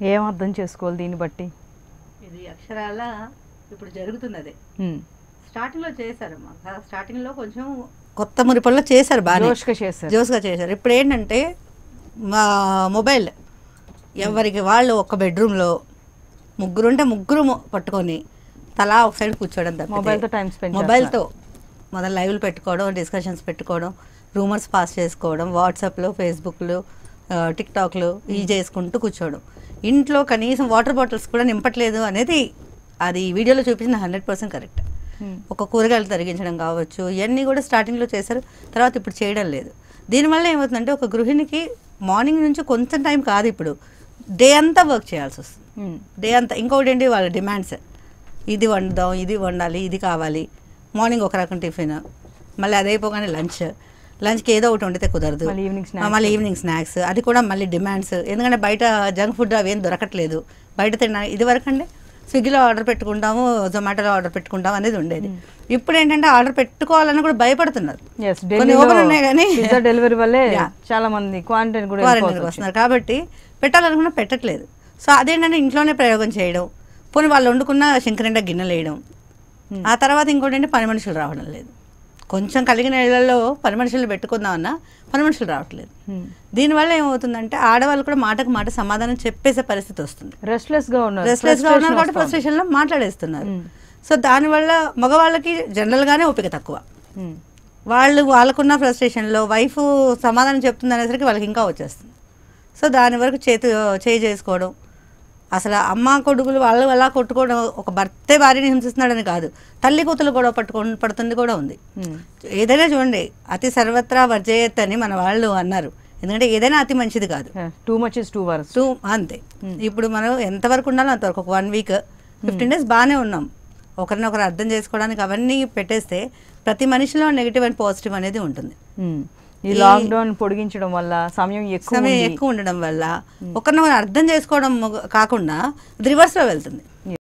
ఏం అర్థం చేసుకోవాలి దీన్ని బట్టి? ఇది అక్షరాల ఇప్పుడు జరుగుతున్నదే. స్టార్టింగ్లో చేశారమ్మా, స్టార్టింగ్లో కొంచెం కొత్త మురిపల్లో చేశారు, బాగా జోష్గా చేశారు. ఇప్పుడు ఏంటంటే మా మొబైల్ ఎవరికి వాళ్ళు ఒక బెడ్రూమ్లో ముగ్గురుంటే ముగ్గురు పట్టుకొని తలా ఒక సైడ్ కూర్చోవడం తప్ప మొబైల్తో టైం స్పెండ్, మొబైల్తో మొదలు లైవ్లు పెట్టుకోవడం, డిస్కషన్స్ పెట్టుకోవడం, రూమర్స్ పాస్ చేసుకోవడం, వాట్సాప్లో, ఫేస్బుక్లో, టిక్టాక్లో ఇవి చేసుకుంటూ కూర్చోవడం. ఇంట్లో కనీసం వాటర్ బాటిల్స్ కూడా నింపట్లేదు అనేది అది వీడియోలో చూపించిన 100% కరెక్ట్. ఒక కూరగాయలు తరిగించడం కావచ్చు, ఇవన్నీ కూడా స్టార్టింగ్లో చేశారు, తర్వాత ఇప్పుడు చేయడం లేదు. దీనివల్ల ఏమవుతుందంటే ఒక గృహిణికి మార్నింగ్ నుంచి కొంచెం టైం కాదు, ఇప్పుడు డే అంతా వర్క్ చేయాల్సి వస్తుంది. డే అంతా ఇంకొకటి ఏంటి వాళ్ళ డిమాండ్స్, ఇది వండుదాం, ఇది వండాలి, ఇది కావాలి. మార్నింగ్ ఒక రకం టిఫిన్, మళ్ళీ అదే అయిపోగానే లంచ్కి ఏదో ఒకటి వండితే కుదరదు, మళ్ళీ ఈవినింగ్ స్నాక్స్, అది కూడా మళ్ళీ డిమాండ్స్. ఎందుకంటే బయట జంక్ ఫుడ్ అవేం దొరకట్లేదు. బయట తిన్నా ఇది వరకు అండి స్విగ్గీలో ఆర్డర్ పెట్టుకుంటాము, జొమాటోలో ఆర్డర్ పెట్టుకుంటాము అనేది ఉండేది. ఇప్పుడు ఏంటంటే ఆర్డర్ పెట్టుకోవాలని కూడా భయపడుతున్నారు. ఓపెన్ ఉన్నాయి కానీ డెలివరీ వల్లే చాలా మంది క్వారంటైన్కి వస్తున్నారు కాబట్టి పెట్టాలనుకున్నా పెట్టట్లేదు. సో అదేంటంటే ఇంట్లోనే ప్రయోగం చేయడం, పోనీ వాళ్ళు వండుకున్న శంకరిండా గిన్నెలు వేయడం. ఆ తర్వాత ఇంకోటి అంటే పని మనుషులు రావడం లేదు. కొంచెం కలిగిన ఇళ్లలో పని మనుషులు పెట్టుకుందామన్నా పని మనుషులు రావట్లేదు. దీనివల్ల ఏమవుతుందంటే ఆడవాళ్ళు కూడా మాటకు మాట సమాధానం చెప్పేసే పరిస్థితి వస్తుంది. రెస్ట్లెస్గా ఉన్నారు కాబట్టి ఫ్రస్ట్రేషన్లో మాట్లాడేస్తున్నారు. సో దానివల్ల మగవాళ్ళకి జనరల్గానే ఓపిక తక్కువ. వాళ్ళకున్న ఫ్రస్ట్రేషన్లో వైఫ్ సమాధానం చెప్తుంది అనేసరికి వాళ్ళకి ఇంకా వచ్చేస్తుంది. సో దాని వరకు చేయి చేసుకోవడం, అసలు అమ్మ కొడుకులు వాళ్ళు అలా కొట్టుకోవడం, ఒక భర్తే భార్యని హింసిస్తున్నాడని కాదు, తల్లి కూతులు కూడా పడుతుంది కూడా ఉంది. ఏదైనా చూడండి, అతి సర్వత్రా వర్జయత్ అని మన వాళ్ళు అన్నారు. ఎందుకంటే ఏదైనా అతి మంచిది కాదు, too much is too worse అంతే. ఇప్పుడు మనం ఎంతవరకు ఉండాలో అంతవరకు, ఒక 1 వీక్ 15 డేస్ బాగానే ఉన్నాం. ఒకరినొకరు అర్థం చేసుకోవడానికి అవన్నీ పెట్టేస్తే ప్రతి మనిషిలో నెగిటివ్ అండ్ పాజిటివ్ అనేది ఉంటుంది. ఈ లాక్డౌన్ పొడిగించడం వల్ల సమయం ఎక్కువ ఉండడం వల్ల ఒకరినొకరు అర్థం చేసుకోవడం కాకుండా రివర్స్లో వెళ్తుంది.